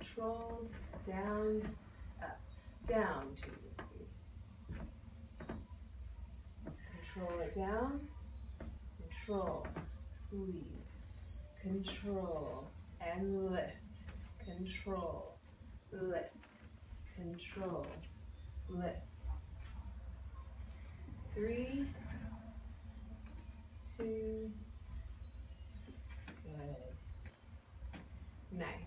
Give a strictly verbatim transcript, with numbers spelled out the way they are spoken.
controlled, down, up, down, two, three. Control it down, control, squeeze, control, and lift, control, lift, control, lift. Three, two, good. Nice.